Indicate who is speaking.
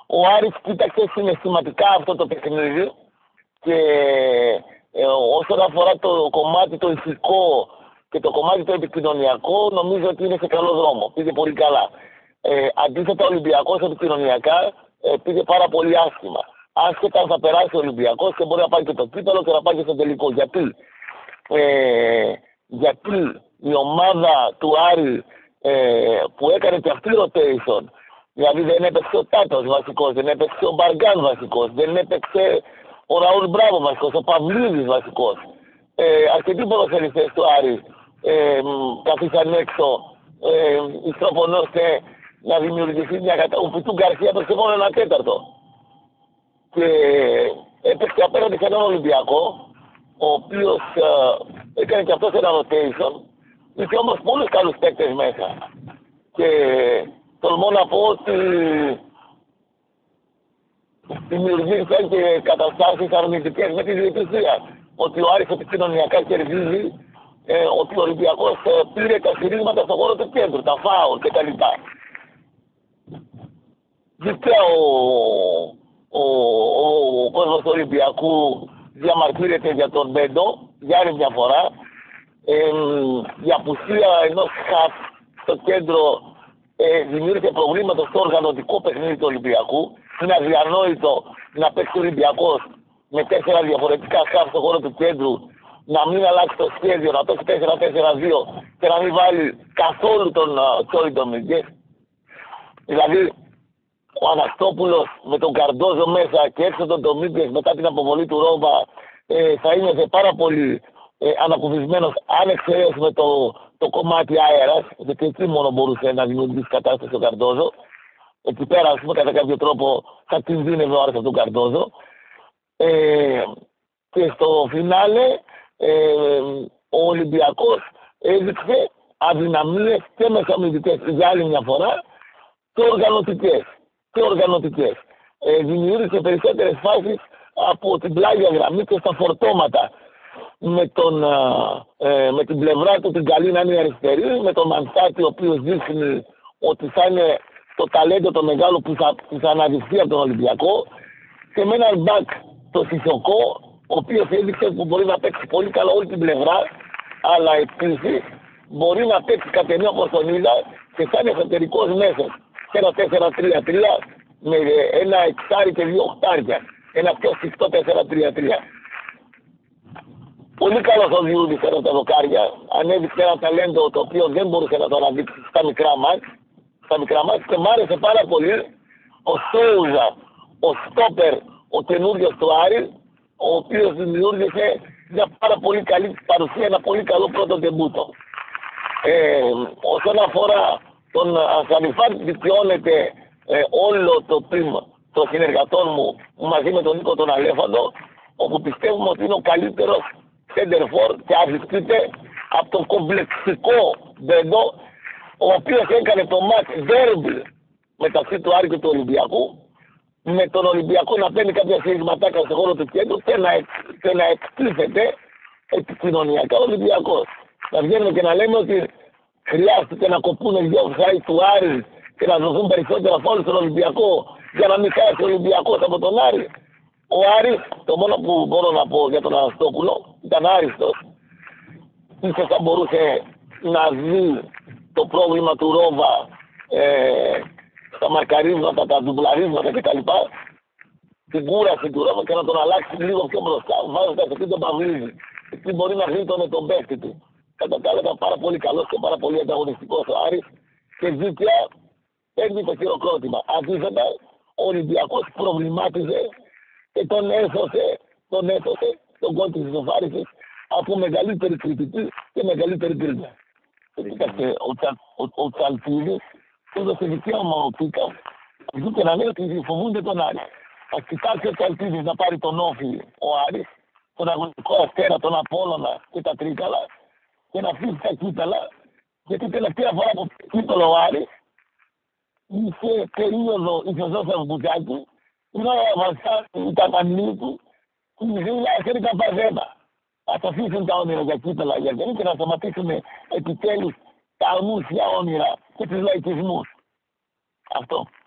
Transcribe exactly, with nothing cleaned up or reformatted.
Speaker 1: Ο Άρης κοίταξε συναισθηματικά αυτό το παιχνίδι και ε, όσον αφορά το κομμάτι το ηθικό και το κομμάτι το επικοινωνιακό, νομίζω ότι είναι σε καλό δρόμο. Πήγε πολύ καλά. Ε, αντίθετα, ο Ολυμπιακός επικοινωνιακά ε, πήγε πάρα πολύ άσχημα. Άσχετα αν θα περάσει ο Ολυμπιακός και μπορεί να πάει και το κύπελο και να πάει και στο τελικό. Γιατί, ε, γιατί η ομάδα του Άρη ε, που έκανε και αυτή rotation, δηλαδή δεν έπαιξε ο Τάτος βασικός, δεν έπαιξε ο Μπαργκάν βασικός, δεν έπαιξε ο Ραούλ Μπράβο βασικός, ο Παυλίδης βασικός. Ε, αρκετοί ποδοσφαιριστές του Άρη ε, καθίσαν έξω, ε, ιστροπονώστε να δημιουργηθεί μια κατάσταση. Ο Πιτού Γκαρσία έπαιξε μόνο ένα τέταρτο. Και έπαιξε απέναντι σε έναν Ολυμπιακό, ο οποίος ε, έκανε και αυτός ένα rotation, είχε όμως πολλούς καλούς παίκτες μέσα. Και τολμώ να πω ότι δημιουργήθηκαν και καταστάσεις αρνητικές με τη διαιτησία. Ότι ο Άρης επικοινωνιακά κερδίζει, ε, ότι ο Ολυμπιακός ε, πήρε τα σφυρίγματα στον χώρο του κέντρου, τα φάουλ κτλ. Δικαία ο, ο, ο, ο κόσμος του Ολυμπιακού διαμαρτύρεται για τον Μπέντο για άλλη μια φορά. Ε, η απουσία ενός χαφ στο κέντρο ε, δημιούργησε προβλήματα στο οργανωτικό παιχνίδι του Ολυμπιακού. Είναι αδιανόητο να παίξει ο Ολυμπιακός με τέσσερα διαφορετικά χαφ στο χώρο του κέντρου, να μην αλλάξει το σχέδιο, να παίξει τέσσερα τέσσερα δύο και να μην βάλει καθόλου τον Τσόρι Ντομίγκες. Δηλαδή, ο Αναστόπουλος με τον Καρντόζο μέσα και έξω τον Ντομίγκες μετά την αποβολή του Ρόβα ε, θα είναι σε πάρα πολύ ε, ανακουφισμένος, αν εξαιρέσουμε το, το κομμάτι αέρας, γιατί εκεί μόνο μπορούσε να δημιουργήσει κατάσταση ο Καρντόζο. Εκεί πέρα, ας πούμε, κατά κάποιο τρόπο θα κινδύνευε ο Άρης από τον Καρντόζο. Ε, και στο φινάλε ε, ο Ολυμπιακός έδειξε αδυναμίες και μεσαμυντικές για άλλη μια φορά και οργανωτικές. Και οργανωτικές. Ε, δημιούργησε περισσότερες φάσεις από την πλάγια γραμμή και στα φορτώματα. Με, τον, ε, με την πλευρά του την καλή να είναι αριστερή, με τον Μαντσάτη ο οποίος δείχνει ότι θα είναι το ταλέντο το μεγάλο που θα, που θα αναδειχθεί από τον Ολυμπιακό και με έναν μπακ το Σισοκό, ο οποίος έδειξε που μπορεί να παίξει πολύ καλά όλη την πλευρά, αλλά επίσης μπορεί να παίξει κατ' εννοία όπως τον είδα και σαν εσωτερικός μέσος σε ένα τέσσερα τρία τρία με ένα εξάρι και δύο οχτάρια, ένα πιο σφιχτό τέσσερα τρία τρία. Πολύ καλός ο Διούδης era τα δοκάρια, ανέδειξε ένα ταλέντο το οποίο δεν μπορούσε να το αναδείξει στα μικρά μάτς, στα μικρά μάτς και μ' άρεσε πάρα πολύ ο Σόουζα, ο Στόπερ, ο καινούργιος του Άρη, ο οποίος δημιούργησε μια πάρα πολύ καλή παρουσία, ένα πολύ καλό πρώτο τεμπούτο. Ε, όσον αφορά τον Ασανιφάν, δικαιώνεται ε, όλο το team των συνεργατών μου μαζί με τον Νίκο τον Αλέφαντο, όπου πιστεύουμε ότι είναι ο καλύτερος center for και αδεικτείται από τον κομπλεξικό Μπέντο, ο οποίος έκανε το match derby μεταξύ του Άρη και του Ολυμπιακού, με τον Ολυμπιακό να παίρνει κάποια σφυριγματάκια στο χώρο του κέντρου και να, και να εκτίθεται επικοινωνιακά ο Ολυμπιακός. Να βγαίνουμε και να λέμε ότι χρειάστηκε να κοπούν δύο offside του Άρη και να δοθούν περισσότερα φάουλ στον Ολυμπιακό για να μην χάσει ο Ολυμπιακός από τον Άρη. Ο Άρης, το μόνο που μπορώ να πω για τον Αναστόπουλο, ήταν άριστος. Ίσως θα μπορούσε να δει το πρόβλημα του Ρόβα ε, στα μαρκαρίσματα, τα ντουμπλαρίσματα κτλ. Την κούραση του Ρόβα και να τον αλλάξει λίγο πιο μπροστά, βάζοντας εκεί τον Παυλίδη. Εκεί μπορεί να γλίτωνε τον παίκτη του. Κατά τα άλλα ήταν πάρα πολύ καλός και πάρα πολύ ανταγωνιστικός ο Άρης και δίκαια παίρνει το χειροκρότημα. Αντίθετα, ο Ολυμπιακός προβλημάτιζε και τον έσωσε, τον έσωσε, τον γκολ της ισοφάρισης από μεγαλύτερη κριτική και μεγαλύτερη γκρίνια. Κοιτάξτε, ο, Τσα, ο, ο Τσαλτίδης έδωσε δικαίωμα ο Πίκα, βγήκε να λέει ότι φοβούνται τον Άρη. Ας κοιτάξει ο Τσαλτίδης να πάρει τον Όφη ο Άρης, τον αγωνιστικό Αστέρα, τον Απόλλωνα και τα Τρίκαλα και να φύγει τα Κύπελα, γιατί τελευταία φορά που κύπελο ο Άρης είχε περίοδο η Θεοδόσα Μπουζάκη, είναι ο Βασάρη, τα μανίλη του, που ζήλα έφερε τα παζέμα. Ας αφήσουν τα όνειρα για κύπελα για και να σταματήσουν επιτέλους τα αμούσια όνειρα και τους λαϊκισμούς. Αυτό.